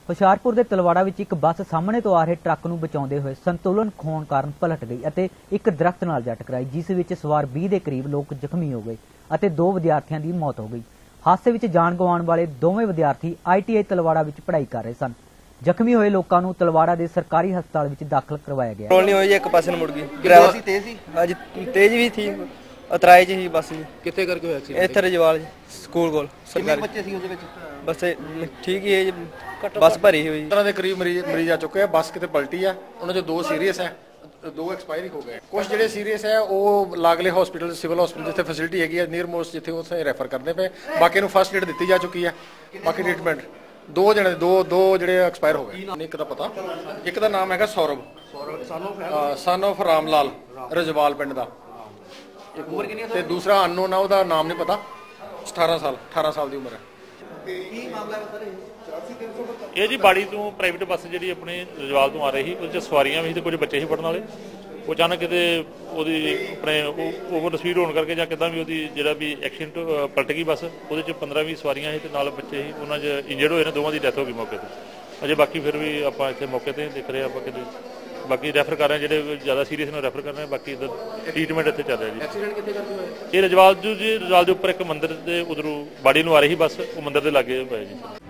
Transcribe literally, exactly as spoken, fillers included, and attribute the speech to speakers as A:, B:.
A: ਹੁਸ਼ਿਆਰਪੁਰ ਦੇ ਤਲਵਾੜਾ ਵਿੱਚ ਇੱਕ ਬੱਸ ਸਾਹਮਣੇ ਤੋਂ ਆ ਰਹੇ ਟਰੱਕ ਨੂੰ ਬਚਾਉਂਦੇ ਹੋਏ ਸੰਤੁਲਨ ਖੋਣ ਕਾਰਨ ਪਲਟ ਗਈ ਅਤੇ ਇੱਕ ਦਰਖਤ ਨਾਲ ਜਾ ਟਕਰਾਈ, ਜਿਸ ਵਿੱਚ ਸਵਾਰ ਵੀਹ ਦੇ ਕਰੀਬ ਲੋਕ ਜ਼ਖਮੀ ਹੋ ਗਏ ਅਤੇ ਦੋ ਵਿਦਿਆਰਥੀਆਂ ਦੀ ਮੌਤ ਹੋ ਗਈ। ਹਾਦਸੇ ਵਿੱਚ ਜਾਨ ਗਵਾਉਣ ਵਾਲੇ ਦੋਵੇਂ ਵਿਦਿਆਰਥੀ ਆਈ ਟੀ ਆਈ ਤਲਵਾੜਾ ਵਿੱਚ ਪੜ੍ਹਾਈ ਕਰ ਰਹੇ ਸਨ। ਜ਼ਖਮੀ ਹੋਏ ਲੋਕਾਂ ਨੂੰ ਤਲਵਾੜਾ ਦੇ ਸਰਕਾਰੀ ਹਸਪਤਾਲ ਵਿੱਚ ਦਾਖਲ ਕਰਵਾਇਆ ਗਿਆ।
B: ਰੋਲ ਨਹੀਂ ਹੋਈ, ਇੱਕ ਪਾਸੇ ਨੂੰ ਮੁੜ ਗਈ। ਡਰਾਈਵਰ ਸੀ ਤੇਜ਼ ਸੀ? ਅੱਜ ਤੇਜ਼ ਵੀ ਸੀ, ਉਤਰਾਏ ਜੀ ਬੱਸ ਜੀ।
C: ਕਿੱਥੇ ਕਰਕੇ ਹੋਇਆ ਸੀ?
B: ਇੱਥੇ ਰਜਵਾਲ ਜੀ ਸਕੂਲ ਕੋਲ।
C: ਕਿੰਨੇ ਬੱਚੇ ਸੀ ਉਹਦੇ ਵਿੱਚ?
B: ਬਸ ਠੀਕ ਹੀ ਹੈ, ਬੱਸ ਭਰੀ ਹੋਈ।
C: ਤਰ੍ਹਾਂ ਦੇ ਕਰੀਬ ਮਰੀਜ਼ ਮਰੀਜ਼ ਆ ਚੁੱਕੇ ਆ। ਬੱਸ ਕਿਤੇ ਪਲਟੀ ਆ, ਉਹਨਾਂ ਚੋਂ ਦੋ ਸੀਰੀਅਸ ਹੈ, ਦੋ ਐਕਸਪਾਇਰ ਹੋ ਗਏ। ਕੁਝ ਜਿਹੜੇ ਸੀਰੀਅਸ ਹੈ ਉਹ ਲਾਗਲੇ ਹਸਪੀਟਲ, ਸਿਵਲ ਹਸਪੀਟਲ ਜਿੱਥੇ ਫੈਸਿਲਿਟੀ ਹੈਗੀ ਹੈ ਨੀਅਰ ਮੋਸਟ, ਜਿੱਥੇ ਉੱਥੇ ਰੈਫਰ ਕਰਦੇ ਪਏ। ਬਾਕੀ ਨੂੰ ਫਸਟ ਏਡ ਦਿੱਤੀ ਜਾ ਚੁੱਕੀ ਹੈ। ਬਾਕੀ ਟ੍ਰੀਟਮੈਂਟ ਦੋ ਜਣੇ ਦੋ ਦੋ ਜਿਹੜੇ ਐਕਸਪਾਇਰ ਹੋ ਗਏ। ਇੱਕ ਦਾ ਪਤਾ, ਇੱਕ ਦਾ ਨਾਮ ਹੈਗਾ ਸੌਰਵ, ਸਨ ਆਫ ਰਾਮ ਲਾਲ, ਰਜਵਾਲ ਪਿੰਡ ਦਾ। ਉਮਰ ਕਿੰਨੀ ਹੈ? ਤੇ ਦੂਸਰਾ ਅਨਨੋਨ ਆ, ਉਹਦਾ ਨਾਮ ਨਹੀਂ ਪਤਾ। ਅਠਾਰਾਂ ਸਾਲ ਅਠਾਰਾਂ ਸਾਲ ਦੀ ਉਮਰ ਹੈ।
D: ਕੀ ਮਾਮਲਾ ਹੈ ਸਰ? ਇਹ ਜੀ ਬਾੜੀ ਤੋਂ ਪ੍ਰਾਈਵੇਟ ਬੱਸ ਜਿਹੜੀ ਆਪਣੇ ਰਜਵਾਲ ਤੋਂ ਆ ਰਹੀ ਸੀ, ਉਹਦੇ 'ਚ ਸਵਾਰੀਆਂ ਵੀ ਸੀ ਤੇ ਕੁਝ ਬੱਚੇ ਸੀ ਪੜ੍ਹਨ ਵਾਲੇ। ਉਹ ਅਚਾਨਕ ਕਿਤੇ ਉਹਦੀ ਆਪਣੇ ਓਵਰ ਸਪੀਡ ਹੋਣ ਕਰਕੇ ਜਾਂ ਕਿੱਦਾਂ ਵੀ ਉਹਦੀ ਜਿਹੜਾ ਵੀ ਐਕਸੀਡੈਂਟ ਪਲਟ ਗਈ ਬੱਸ। ਉਹਦੇ 'ਚ ਪੰਦਰਾਂ ਵੀਹ ਸਵਾਰੀਆਂ ਸੀ ਤੇ ਨਾਲ ਬੱਚੇ ਸੀ, ਉਹਨਾਂ 'ਚ ਇੰਜਰਡ ਹੋਏ ਨੇ, ਦੋਵਾਂ ਦੀ ਡੈਥ ਹੋ ਗਈ ਮੌਕੇ 'ਤੇ। ਅਜੇ ਬਾਕੀ ਫਿਰ ਵੀ ਆਪਾਂ ਇੱਥੇ ਮੌਕੇ 'ਤੇ ਦੇਖ ਰਹੇ ਆਪਾਂ ਕਿਤੇ ਬਾਕੀ ਰੈਫਰ ਕਰ ਰਹੇ, ਜਿਹੜੇ ਜ਼ਿਆਦਾ ਸੀਰੀਅਸ ਨੂੰ ਰੈਫਰ ਕਰ ਰਹੇ। ਬਾਕੀ ਇੱਧਰ ਟ੍ਰੀਟਮੈਂਟ ਇੱਥੇ ਚੱਲ ਰਿਹਾ ਜੀ।
C: ਐਕਸੀਡੈਂਟ ਕਿੱਥੇ ਕਰਕੇ ਹੋਇਆ?
D: ਇਹ ਰਜਵਾਲ ਜੀ ਰਜਵਾਲ ਦੇ ਉੱਪਰ ਇੱਕ ਮੰਦਿਰ ਦੇ ਉਧਰੋਂ ਬਾੜੀ ਨੂੰ ਆ ਰਹੀ ਸੀ ਬੱਸ, ਉਹ ਮੰਦਿਰ ਦੇ ਲਾਗੇ ਹੋਇਆ ਜੀ।